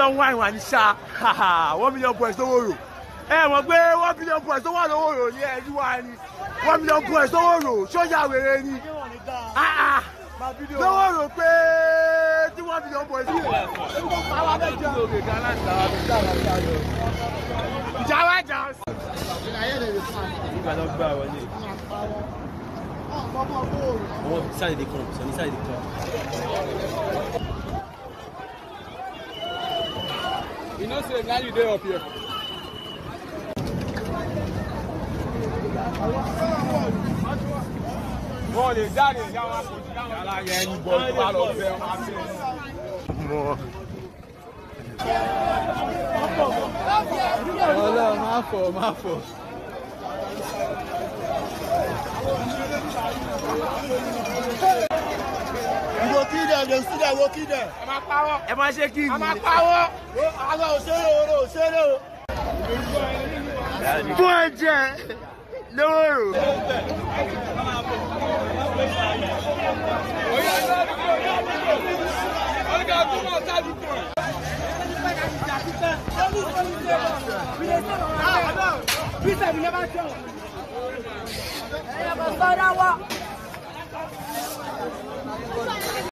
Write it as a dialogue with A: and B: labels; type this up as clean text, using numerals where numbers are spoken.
A: One wine one shot. Haha, 1 million points to Oworo. Hey, mo gbé 1 million points to Oworo ní ẹjú wa ni. 1 million points to Oworo. Ṣọ́jà wèrè ni. Oworo pé tí 1 million points ní. Ìjàwá jà. On ça des comptes, ça des comptes. You know, say now you there up here. Bon, les gars, on va là, il y a une bonne balle au fait, on va faire. Voilà, ma faute. You go kill them, they see them, go kill them. Am I shaking? I'm a power. I'm a power. Boy, no.